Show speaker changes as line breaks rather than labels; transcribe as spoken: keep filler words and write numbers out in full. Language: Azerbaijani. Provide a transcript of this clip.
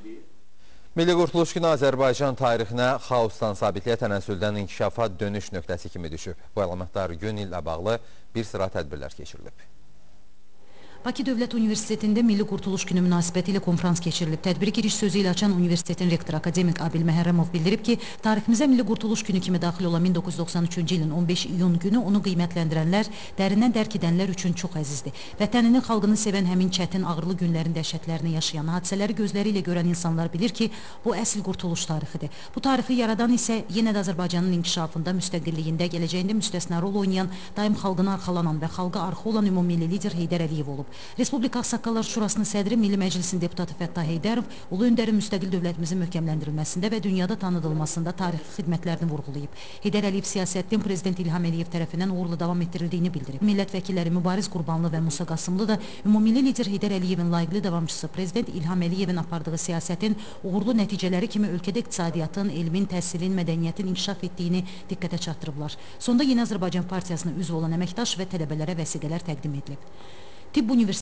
Milli Qurtuluş Günü Azərbaycan tarixinə xaosdan sabitliyə tənəzzüldən inkişafa dönüş nöqtəsi kimi düşüb. Bu əlamətlər gün ilə bağlı bir sıra tədbirlər keçirilib.
Bakı Dövlət Universitetində Milli Qurtuluş Günü münasibəti ilə konfrans keçirilib. Tədbiri giriş sözü ilə açan universitetin rektoru akademik Abil Məhərrəmov bildirib ki, tariximizə Milli Qurtuluş Günü kimi daxil olan min doqquz yüz doxsan üçüncü ilin on beş iyun günü onu qiymətləndirənlər, dərindən dərk edənlər üçün çox əzizdir. Vətəninin, xalqını sevən həmin çətin, ağırlı günlərin dəhşətlərini yaşayan, hadisələri gözləri ilə görən insanlar bilir ki, bu əsl qurtuluş tarixidir. Bu tarixi yaradan isə yenə də Azərbaycanın inkişafında, müstəqilliyində, gələcəyində müstəsna rol oynayan, daim xalqına arxalanan və xalqa arxa olan ümumilli lider Heydər Əliyev olub. Respublika Ağsaqqallar Şurasının sədri, Milli Məclisin deputatı Fəttah Heydərov ulu öndərin müstəqil dövlətimizin möhkəmləndirilməsində və dünyada tanıdılmasında tarixi xidmətlərini vurğulayıb. Heydər Əliyev siyasətinin Prezident İlham Əliyev tərəfindən uğurlu davam etdirildiyini bildirib. Millət vəkilləri Mübariz Qurbanlı və Musa Qasımlı da ümumilli lider Heydər Əliyevin layiqli davamçısı Prezident İlham Əliyevin apardığı siyasətin uğurlu nəticələri kimi ölkədə iqtisadiyyatın, elmin, təhsilin, mədəniyyətin inkişaf etdiyini diqqətə çatdırıblar. Sonda Yeni Azərbaycan Partiyasına üzv olan əməkdaş və tələbələrə vəsiqələr təqdim edilib. Tibb Universiteti